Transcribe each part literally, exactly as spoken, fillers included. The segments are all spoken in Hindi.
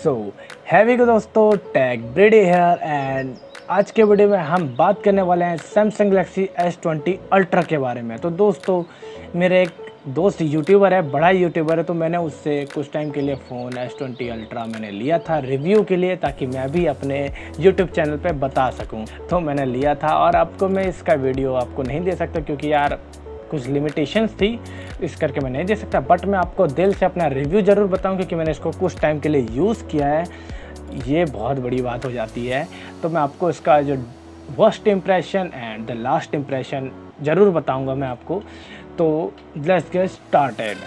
सो हैवी को दोस्तों, टेक ब्रेडी हेयर एंड आज के वीडियो में हम बात करने वाले हैं Samsung Galaxy S twenty ultra के बारे में। तो दोस्तों, मेरे एक दोस्त यूट्यूबर है, बड़ा यूट्यूबर है, तो मैंने उससे कुछ टाइम के लिए फ़ोन एस ट्वेंटी अल्ट्रा मैंने लिया था रिव्यू के लिए, ताकि मैं भी अपने यूट्यूब चैनल पे बता सकूं। तो मैंने लिया था और आपको मैं इसका वीडियो आपको नहीं दे सकता क्योंकि यार कुछ लिमिटेशंस थी, इस करके मैं नहीं दे सकता। बट मैं आपको दिल से अपना रिव्यू ज़रूर बताऊं क्योंकि मैंने इसको कुछ टाइम के लिए यूज़ किया है। ये बहुत बड़ी बात हो जाती है। तो मैं आपको इसका जो first impression and the last impression ज़रूर बताऊंगा मैं आपको। तो लेट्स गेट स्टार्टेड।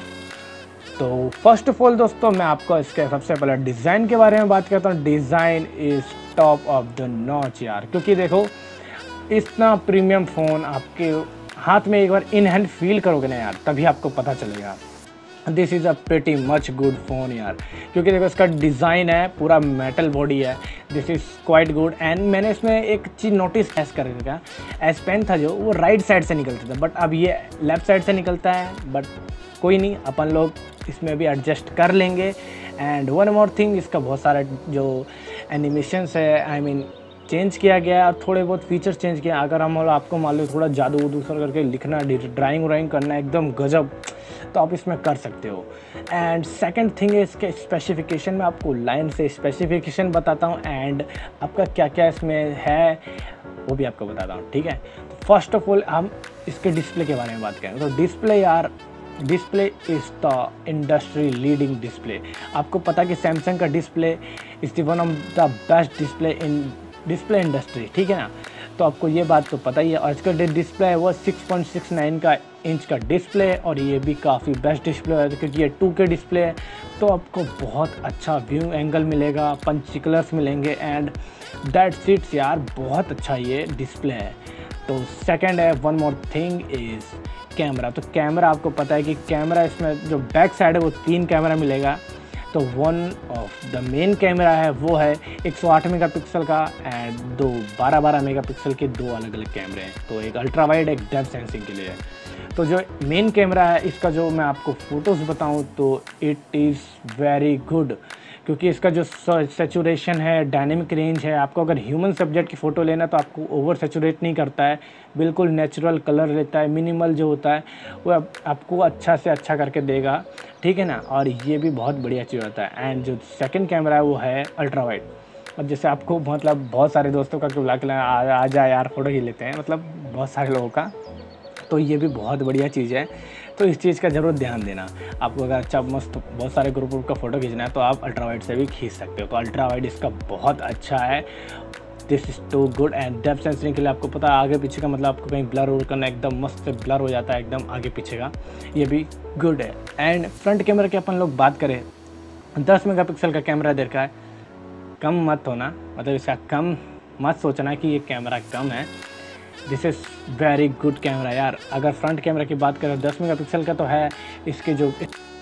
तो फर्स्ट ऑफ ऑल दोस्तों, मैं आपको इसके सबसे पहले डिज़ाइन के बारे में बात करता हूँ। Design is top of the notch यार, क्योंकि देखो इतना प्रीमियम फ़ोन आपके हाथ में एक बार इन हैंड फील करोगे ना यार, तभी आपको पता चलेगा this is a pretty much good phone यार। क्योंकि देखो इसका डिज़ाइन है, पूरा मेटल बॉडी है, this is quite good. And मैंने इसमें एक चीज़ नोटिस एस कर रखा, एस पेन था जो वो राइट साइड से निकलता था, बट अब ये लेफ़्ट साइड से निकलता है। बट कोई नहीं, अपन लोग इसमें भी एडजस्ट कर लेंगे। एंड वन मोर थिंग, इसका बहुत सारा जो एनिमेशंस है आई मीन चेंज किया गया और थोड़े बहुत फीचर्स चेंज किया। अगर हम आपको मान लो थोड़ा जादू दूसरा करके लिखना, ड्राइंग व्राइंग करना एकदम गजब, तो आप इसमें कर सकते हो। एंड सेकंड थिंग है इसके स्पेसिफिकेशन में, आपको लाइन से स्पेसिफिकेशन बताता हूँ एंड आपका क्या क्या इसमें है वो भी आपको बताता हूँ, ठीक है। तो फर्स्ट ऑफ ऑल हम इसके डिस्प्ले के बारे में बात करें। तो डिस्प्ले यार, display is the industry leading display. आपको पता कि सैमसंग का display is one of the best display in display industry, ठीक है ना। तो आपको ये बात तो पता ही है। और इसका डिस्प्ले है वो सिक्स पॉइंट सिक्स नाइन का इंच का डिस्प्ले है और ये भी काफ़ी बेस्ट डिस्प्ले है क्योंकि ये टू के डिस्प्ले है। तो आपको बहुत अच्छा व्यू एंगल मिलेगा, पंची कलर्स मिलेंगे एंड दैट सीट्स यार, बहुत अच्छा ये डिस्प्ले है। तो सेकंड है, one more thing is camera. तो कैमरा आपको पता है कि कैमरा इसमें जो बैक साइड है वो तीन कैमरा मिलेगा। तो one of the main camera है वो है एक सौ आठ मेगापिक्सल का एंड दो बारह बारह मेगापिक्सल के दो अलग अलग कैमरे हैं। तो एक अल्ट्रा वाइड, एक डेप्थ सेंसिंग के लिए है। तो जो मेन कैमरा है इसका जो मैं आपको फ़ोटोज़ बताऊं तो इट इज़ वेरी गुड, क्योंकि इसका जो सैचुरेशन है, डायनेमिक रेंज है, आपको अगर ह्यूमन सब्जेक्ट की फ़ोटो लेना तो आपको ओवर सैचुरेट नहीं करता है, बिल्कुल नेचुरल कलर लेता है, मिनिमल जो होता है वो आप, आपको अच्छा से अच्छा करके देगा, ठीक है ना। और ये भी बहुत बढ़िया चीज़ होता है। एंड जो सेकंड कैमरा है वो है अल्ट्रा वाइड। अब जैसे आपको मतलब बहुत सारे दोस्तों का बुला के आ, आ जा यार फ़ोटो ही लेते हैं, मतलब बहुत सारे लोगों का, तो ये भी बहुत बढ़िया चीज़ है। तो इस चीज़ का ज़रूर ध्यान देना। आपको अगर अच्छा मस्त बहुत सारे ग्रुप ग्रुप का फ़ोटो खींचना है तो आप अल्ट्रा वाइड से भी खींच सकते हो। तो अल्ट्रा वाइड इसका बहुत अच्छा है, this is too good. And depth sensing के लिए आपको पता है आगे पीछे का, मतलब आपको कहीं ब्लर वुलर करना एकदम मस्त से ब्लर हो जाता है एकदम आगे पीछे का, ये भी गुड है। एंड फ्रंट कैमरा की अपन लोग बात करें, दस मेगा पिक्सल का कैमरा दे रखा है। कम मत होना, मतलब इसका कम मत सोचना कि ये कैमरा कम है, this is very good camera यार। अगर फ्रंट कैमरा की बात करें दस मेगापिक्सल का तो है, इसके जो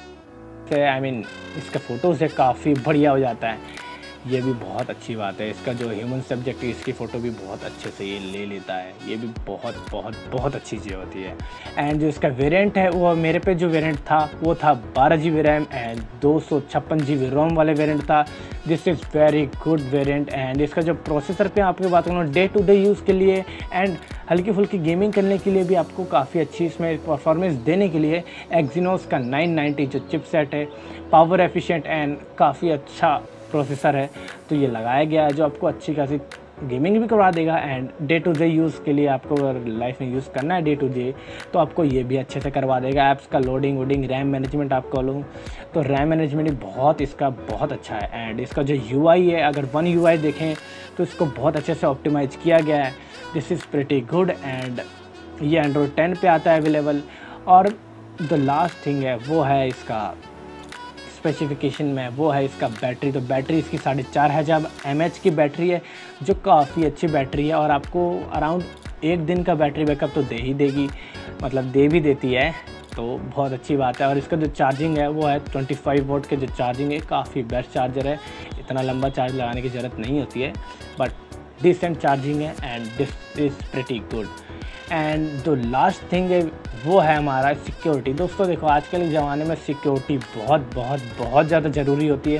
आई मीन इसका फ़ोटोज़ है काफ़ी बढ़िया हो जाता है, ये भी बहुत अच्छी बात है। इसका जो ह्यूमन सब्जेक्ट है इसकी फ़ोटो भी बहुत अच्छे से ये ले लेता है, ये भी बहुत बहुत बहुत अच्छी चीज़ होती है। एंड जो इसका वेरिएंट है वो मेरे पे जो वेरिएंट था वो था बारह जी बी रैम एंड दो सौ छप्पन जी बी रोम वाले वेरिएंट था। This is very good variant. And इसका जो प्रोसेसर पे आपकी बात करूँ डे टू डे यूज़ के लिए एंड हल्की फुल्की गेमिंग करने के लिए भी आपको काफ़ी अच्छी इसमें परफॉर्मेंस देने के लिए एक्जीनोस का नाइन नाइंटी जो चिपसेट है, पावर एफिशिएंट एंड काफ़ी अच्छा प्रोसेसर है, तो ये लगाया गया है जो आपको अच्छी खासी गेमिंग भी करवा देगा। And day to day use के लिए आपको अगर लाइफ में यूज़ करना है डे टू डे तो आपको ये भी अच्छे से करवा देगा। ऐप्स का लोडिंग वोडिंग, रैम मैनेजमेंट आपको लूँ तो रैम मैनेजमेंट भी बहुत इसका बहुत अच्छा है। एंड इसका जो यूआई है, अगर वन यूआई देखें तो इसको बहुत अच्छे से ऑप्टिमाइज किया गया है, this is pretty good. And ये एंड्रॉयड टेन पे आता है अवेलेबल। और द लास्ट थिंग है वो है इसका स्पेसिफिकेशन में, वो है इसका बैटरी। तो बैटरी इसकी साढ़े चार हज़ार एम एच की बैटरी है जो काफ़ी अच्छी बैटरी है और आपको अराउंड एक दिन का बैटरी बैकअप तो दे ही देगी, मतलब दे भी देती है, तो बहुत अच्छी बात है। और इसका जो चार्जिंग है वो है पच्चीस वोल्ट के जो चार्जिंग है, काफ़ी बेस्ट चार्जर है, इतना लंबा चार्ज लगाने की ज़रूरत नहीं होती है, बट डिसेंट चार्जिंग है and this is pretty good. And जो लास्ट थिंग है वो है हमारा सिक्योरिटी। दोस्तों देखो आजकल के ज़माने में सिक्योरिटी बहुत बहुत बहुत ज़्यादा ज़रूरी होती है।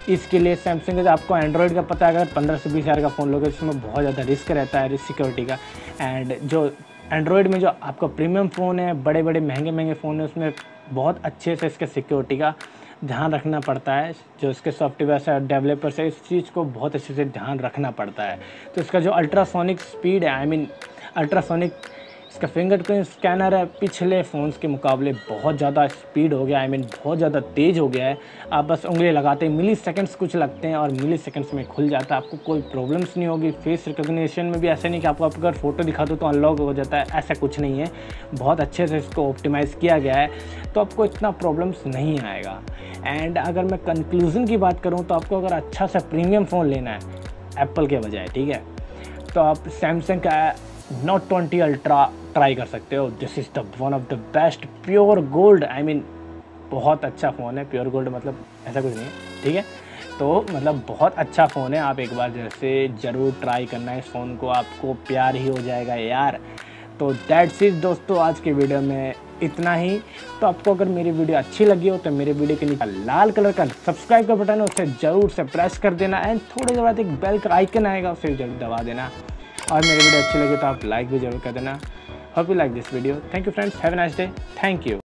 इसके लिए सैमसंग का आपको एंड्रॉयड का पता है, अगर पंद्रह से बीस हज़ार का फ़ोन लोगे उसमें बहुत ज़्यादा रिस्क रहता है सिक्योरिटी का। एंड जो एंड्रॉयड में जो आपका प्रीमियम फ़ोन है, बड़े बड़े महंगे महंगे फ़ोन है, उसमें बहुत अच्छे से इसके सिक्योरिटी का ध्यान रखना पड़ता है। जो इसके सॉफ्टवेयर है, डेवलपर्स है, इस चीज़ को बहुत अच्छे से ध्यान रखना पड़ता है। तो इसका जो अल्ट्रासोनिक स्पीड है, आई मीन अल्ट्रासोनिक इसका फिंगरप्रिंट स्कैनर है, पिछले फ़ोन्स के मुकाबले बहुत ज़्यादा स्पीड हो गया है, आई मीन बहुत ज़्यादा तेज़ हो गया है। आप बस उंगली लगाते हैं, मिली सेकेंड्स कुछ लगते हैं और मिली सेकेंड्स में खुल जाता है। आपको कोई प्रॉब्लम्स नहीं होगी। फेस रिकग्निशन में भी ऐसा नहीं कि आपको आप अगर फ़ोटो दिखा दो तो अनलॉक हो जाता है, ऐसा कुछ नहीं है। बहुत अच्छे से इसको ऑप्टिमाइज़ किया गया है, तो आपको इतना प्रॉब्लम्स नहीं आएगा। एंड अगर मैं कंक्लूज़न की बात करूँ तो आपको अगर अच्छा सा प्रीमियम फ़ोन लेना है एप्पल के बजाय, ठीक है, तो आप सैमसंग का नोट ट्वेंटी अल्ट्रा ट्राई कर सकते हो। This is the one of the best pure gold, I mean बहुत अच्छा फ़ोन है। प्योर गोल्ड मतलब ऐसा कुछ नहीं है, ठीक है। तो मतलब बहुत अच्छा फ़ोन है, आप एक बार जैसे ज़रूर ट्राई करना है इस फ़ोन को, आपको प्यार ही हो जाएगा यार। तो दैट्स इट दोस्तों, आज के वीडियो में इतना ही। तो आपको अगर मेरी वीडियो अच्छी लगी हो तो मेरे वीडियो के नीचे लाल कलर का सब्सक्राइब का बटन है, उसे ज़रूर से प्रेस कर देना। एंड थोड़ी देर बाद एक बेल का आइकन आएगा, उसे जरूर दबा देना। और मेरी वीडियो अच्छी लगे तो आप लाइक भी जरूर कर देना। Hope you like this video. Thank you friends, have a nice day. Thank you.